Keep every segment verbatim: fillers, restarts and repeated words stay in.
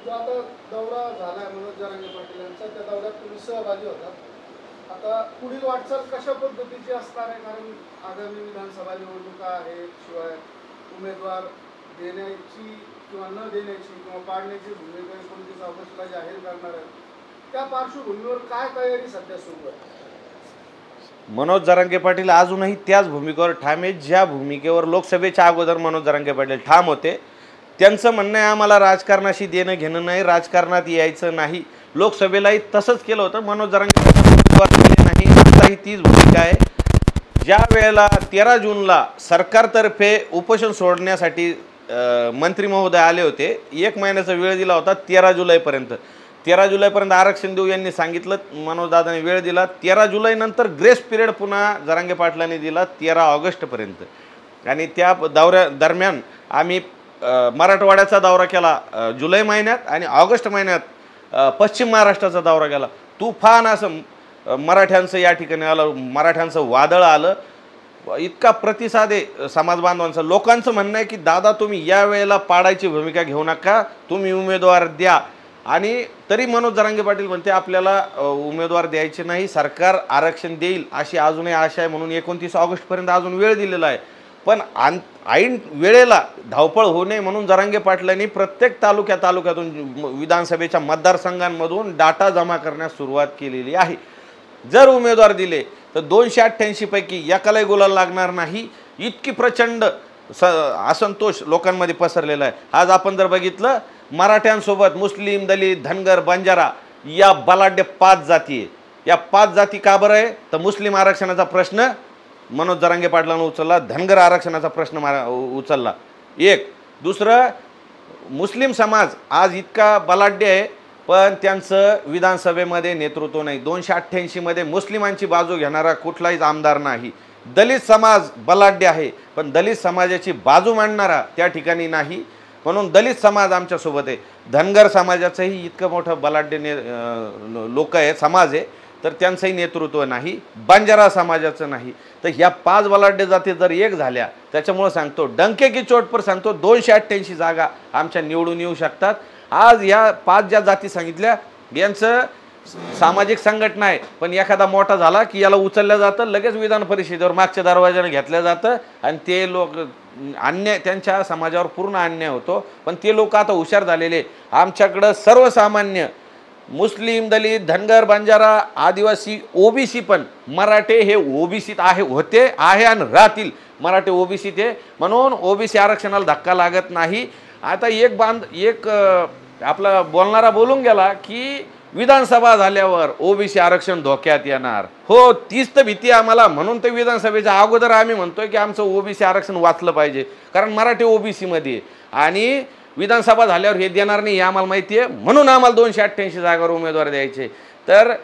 जो आता दौरा झालाय मनोज जरांगे पाटील यांचा, त्या दौऱ्यात तुम्ही सहभागी होता. आता पुढील वाटचाल कशा पद्धतीची असणार आहे? कारण आगामी विधानसभा निवडणुका आहेत, शिवाय उमेदवार देण्याची किंवा न देण्याची किंवा पाडण्याची भूमिका एकोणतीस ऑगस्टला जाहीर करणार आहे. त्या पार्श्वभूमीवर काय तयारी सध्या सुरू आहे? मनोज जरांगे पाटील अजूनही त्याच भूमिकेवर ठाम आहेत, ज्या भूमिकेवर लोकसभेच्या अगोदर मनोज जरांगे पाटील ठाम होते. त्यांचं म्हणणं आहे आम्हाला राजकारणाशी देणं घेणं नाही, राजकारणात यायचं नाही. लोकसभेलाही तसंच केलं होतं. मनोज जरांगे पाटील नाही, आताही तीच भूमिका आहे. ज्या वेळेला तेरा जूनला सरकारतर्फे उपोषण सोडण्यासाठी मंत्री महोदय आले होते, एक महिन्याचा वेळ दिला होता तेरा जुलैपर्यंत. तेरा जुलैपर्यंत आरक्षण देऊ यांनी सांगितलं, मनोज दादांनी वेळ दिला. तेरा जुलैनंतर ग्रेस पिरियड पुन्हा जरांगे पाटलांनी दिला तेरा ऑगस्टपर्यंत. आणि त्या दौऱ्या दरम्यान आम्ही मराठवाड्याचा दौरा केला जुलै महिन्यात आणि ऑगस्ट महिन्यात पश्चिम महाराष्ट्राचा दौरा केला. तुफान असं मराठ्यांचं या ठिकाणी आलं, मराठ्यांचं वादळ आलं. इतका प्रतिसाद आहे समाज बांधवांचा. लोकांचं म्हणणं आहे की दादा तुम्ही या वेळेला पाडायची भूमिका घेऊ नका, तुम्ही उमेदवार द्या. आणि तरी मनोज जरांगे पाटील म्हणते आपल्याला उमेदवार द्यायचे नाही, सरकार आरक्षण देईल अशी अजूनही आशा आहे, म्हणून एकोणतीस ऑगस्टपर्यंत अजून वेळ दिलेला आहे. पण आन ऐन वेळेला धावपळ होऊ नये म्हणून जरांगे पाटलांनी प्रत्येक तालुक्या तालुक्यातून विधानसभेच्या मतदारसंघांमधून डाटा जमा करण्यास सुरुवात केलेली आहे. जर उमेदवार दिले तर दोनशे अठ्ठ्याऐंशी पैकी एकालाही गुलाल लागणार नाही, इतकी प्रचंड स असंतोष लोकांमध्ये पसरलेला आहे. आज आपण जर बघितलं मराठ्यांसोबत मुस्लिम, दलित, धनगर, बंजारा या बलाढ्य पाच जाती आहे. या पाच जाती का बरं आहे तर मुस्लिम आरक्षणाचा प्रश्न मनोज जरांगे पाटलांनी उचलला, धनगर आरक्षणाचा प्रश्न उचलला. एक दुसरं मुस्लिम समाज आज इतका बलाढ्य आहे पण त्यांचं विधानसभेमध्ये नेतृत्व नाही. दोनशे अठ्ठ्याऐंशीमध्ये मुस्लिमांची बाजू घेणारा कुठलाही आमदार नाही. दलित समाज बलाढ्य आहे पण दलित समाजाची बाजू मांडणारा त्या ठिकाणी नाही, म्हणून दलित समाज आमच्यासोबत आहे. धनगर समाजाचंही इतकं मोठं बलाढ्य ने लोक आहे, समाज आहे, तर त्यांचंही नेतृत्व नाही. बंजारा समाजाचं नाही. तर ह्या पाच बलाढ्य जाती जर एक झाल्या, त्याच्यामुळं सांगतो डंके की चोट पर सांगतो दोनशे अठ्ठ्याऐंशी जागा आमच्या निवडून येऊ शकतात. आज या पाच ज्या जाती सांगितल्या यांचं सामाजिक संघटना आहे, पण एखादा मोठा झाला की याला उचललं जातं, लगेच विधान परिषदेवर मागच्या दरवाजाने घेतलं जातं आणि ते लोक अन्याय, त्यांच्या समाजावर पूर्ण अन्याय होतो. पण ते लोक आता हुशार झालेले. आमच्याकडं सर्वसामान्य मुस्लिम, दलित, धनगर, बंजारा, आदिवासी, ओबीसी, पण मराठे हे ओबीसीत आहे, होते, आहे आणि राहतील. मराठे ओबीसीत आहे म्हणून ओबीसी आरक्षणाला धक्का लागत नाही. आता एक बांध एक आपला बोलणारा बोलून गेला की विधानसभा झाल्यावर ओबीसी आरक्षण धोक्यात येणार. हो, तीच तर भीती आम्हाला, म्हणून ते विधानसभेच्या अगोदर आम्ही म्हणतोय की आमचं ओबीसी आरक्षण वाचलं पाहिजे, कारण मराठी ओबीसीमध्ये आणि विधानसभा झाल्यावर हे देणार नाही हे आम्हाला माहिती आहे, म्हणून आम्हाला दोनशे अठ्ठ्याऐंशी जागावर उमेदवार द्यायचे. तर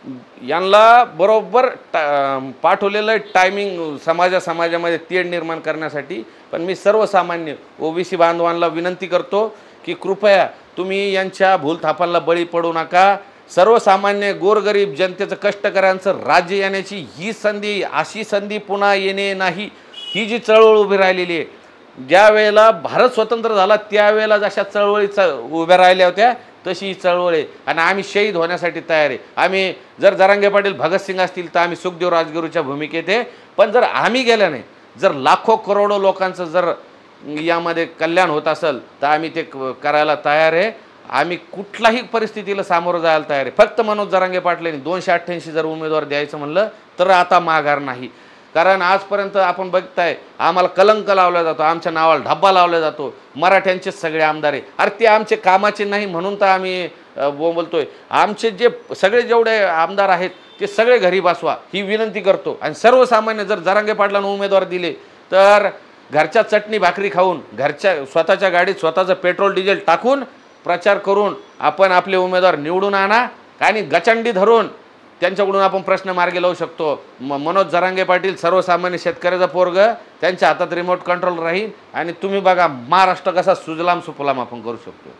यांना बरोबर पाठवलेलं टायमिंग समाजा समाजामध्ये तेढ निर्माण करण्यासाठी. पण मी सर्वसामान्य ओबीसी बांधवांना विनंती करतो की कृपया तुम्ही यांच्या भूलथापांना बळी पडू नका. सर्वसामान्य गोरगरीब जनतेचं, कष्टकऱ्यांचं राज्य येण्याची ही संधी, अशी संधी पुन्हा येणे नाही. ही जी चळवळ उभी राहिलेली आहे, ज्या वेळेला भारत स्वतंत्र झाला त्यावेळेला जशा चळवळी च उभ्या राहिल्या होत्या तशी ही चळवळ आहे आणि आम्ही शहीद होण्यासाठी तयार आहे. आम्ही जर जरांगे पाटील भगतसिंग असतील तर आम्ही सुखदेव राजगुरूच्या भूमिकेत आहे, पण जर आम्ही गेल्या नाही, जर लाखो करोडो लोकांचं जर यामध्ये कल्याण होत असेल तर आम्ही ते करायला तयार आहे. आम्ही कुठल्याही परिस्थितीला सामोरं जायला तयार आहे. फक्त मनोज जरांगे पाटलांनी दोनशे अठ्ठ्याऐंशी जर उमेदवार द्यायचं म्हणलं तर आता माघार नाही. कारण आजपर्यंत आपण बघताय आम्हाला कलंक लावला जातो, आमच्या नावाला ढब्बा लावला जातो, मराठ्यांचेच सगळे आमदार आहे. अरे ते आमचे कामाचे नाही म्हणून तर आम्ही बोलतोय. आमचे जे सगळे जेवढे आमदार आहेत ते सगळे घरी बसवा ही विनंती करतो. आणि सर्वसामान्य जर जरांगे पाटलांना उमेदवार दिले तर घरच्या चटणी भाकरी खाऊन, घरच्या स्वतःच्या गाडीत स्वतःचं पेट्रोल डिझेल टाकून प्रचार करून आपण आपले उमेदवार निवडून आणा आणि गचंडी धरून त्यांच्याकडून आपण प्रश्न मार्गी लावू शकतो. म मनोज जरांगे पाटील सर्वसामान्य शेतकऱ्याचा पोरग, त्यांच्या हातात रिमोट कंट्रोल राहील आणि तुम्ही बघा महाराष्ट्र कसा सुजलाम सुफलाम आपण करू शकतो.